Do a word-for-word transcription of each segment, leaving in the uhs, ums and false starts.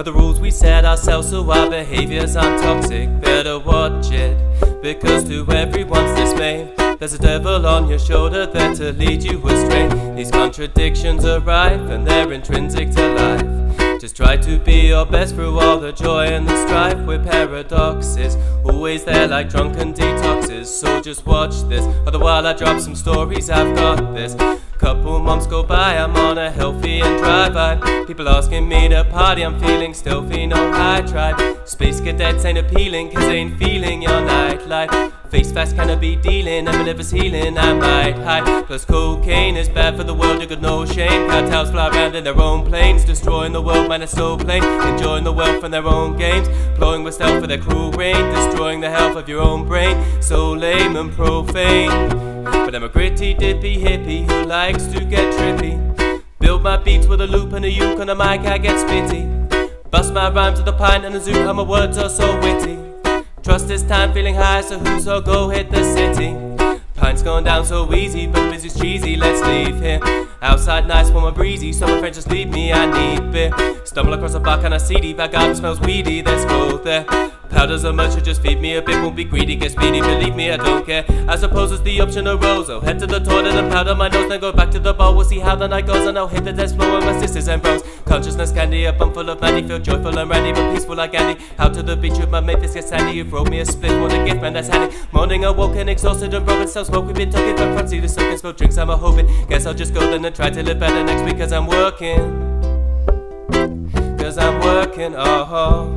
the rules we set ourselves so our behaviours aren't toxic. Better watch it, because to everyone's dismay, there's a devil on your shoulder there to lead you astray. These contradictions are rife and they're intrinsic to life. Just try to be your best through all the joy and the strife. We're paradoxes, always there like drunken detoxes. So just watch this, all the while I drop some stories, I've got this. Couple months go by, I'm on a healthy and dry vibe. People asking me to party, I'm feeling stealthy, no high tribe. Space cadets ain't appealing, cause they ain't feeling your nightlife. Face fast cannot be dealing, and my liver's healing, I might hide. Plus cocaine is bad for the world, you got no shame. Cartels fly around in their own planes, destroying the world, man, it's so plain. Enjoying the wealth from their own games, blowing with stealth for their cruel reign, destroying the health of your own brain. So lame and profane, but I'm a gritty dippy hippie who likes to get trippy. Build my beats with a loop and a uke on a mic, I get spitty. Bust my rhymes with a pint and a zoo, how my words are so witty. Trust this time, feeling high, so who's all go hit the city. Pints going down so easy, but the music's cheesy, let's leave here. Outside nice, warm and breezy, so my friends just leave me, I need beer. Stumble across a bar kind of seedy, vagabond smells weedy, let's go there. Powders or much, just feed me a bit, won't be greedy, get speedy, believe me, I don't care. I suppose it's the option arose, I'll head to the toilet and powder my nose, then go back to the bar, we'll see how the night goes, and I'll hit the dance floor with my sisters and bros. Consciousness candy, a bum full of mandy, feel joyful and randy, but peaceful like Andy. Out to the beach with my mate, this gets sandy, you wrote me a split, what a gift, man, that's handy. Morning awoke and exhausted and broken, self smoke, we've been talking from front seat, the soaking, smoke drinks, I'm a hoping. Guess I'll just go then and try to live better next week, cause I'm working. Cause I'm working, oh.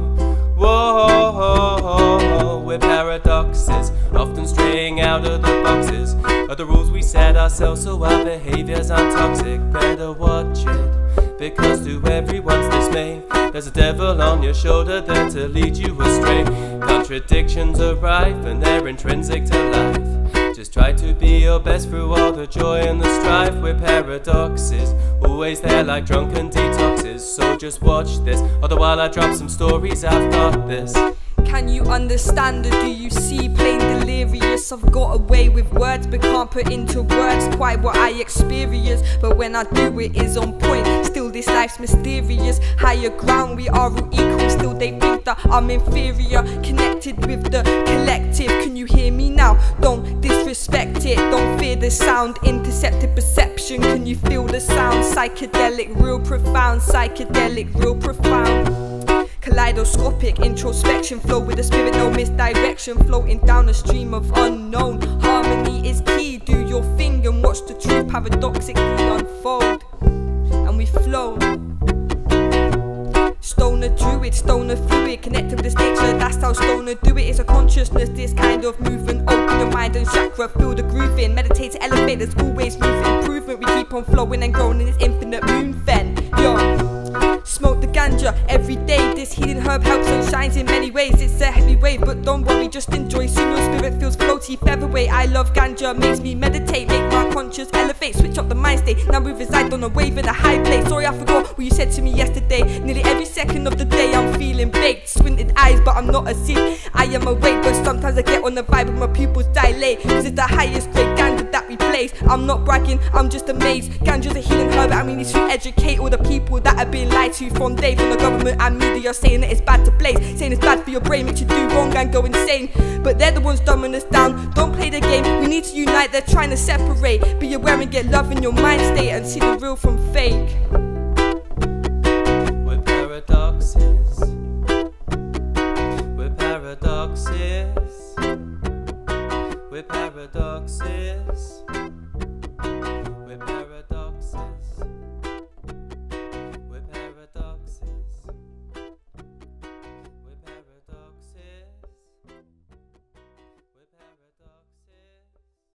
Whoa, we're paradoxes, often straying out of the boxes of the rules we set ourselves so our behaviours aren't toxic. Better watch it, because to everyone's dismay, there's a devil on your shoulder there to lead you astray. Contradictions are rife and they're intrinsic to life. Just try to be your best through all the joy and the strife. We're paradoxes, always there like drunken detoxes. So just watch this, all the while I drop some stories, I've got this. Can you understand or do you see? Plain delirious, I've got away with words but can't put into words quite what I experience. But when I do it is on point, still this life's mysterious. Higher ground, we are all equal, still they think that I'm inferior. Connected with the collective, can you hear me now? Don't disrespect it, don't fear the sound. Intercepted perception, can you feel the sound? Psychedelic, real profound, psychedelic, real profound. Kaleidoscopic introspection, flow with the spirit, no misdirection. Floating down a stream of unknown. Harmony is key, do your thing and watch the truth paradoxically unfold. And we flow. Stoner druid, stoner fluid, connected with this nature, that's how stoner do it. It's a consciousness, this kind of movement. Open your mind and chakra, feel the groove in. Meditate to elevate, there's always room for improvement. We keep on flowing and growing in this infinite moon fen. Yo. Smoke the ganja every day, this healing herb helps and shines in many ways. It's a heavy wave, but don't worry, just enjoy. Soon your spirit feels floaty, featherweight. I love ganja, makes me meditate, make my conscious elevate. Switch up the mind state, now we reside on a wave in a high place. Sorry I forgot what you said to me yesterday. Nearly every second of the day I'm feeling baked. Squinted eyes, but I'm not asleep, I am awake. But sometimes I get on the vibe and my pupils dilate, cause it's the highest grade ganja that we place. I'm not bragging, I'm just amazed. Ganja's a healing herb and we need to educate all the people that have been lied to from day, from the government and media, saying that it's bad to blaze, saying it's bad for your brain, makes you do wrong and go insane. But they're the ones dumbing us down, don't play the game, we need to unite, they're trying to separate. Be aware and get love in your mind state and see the real from fake.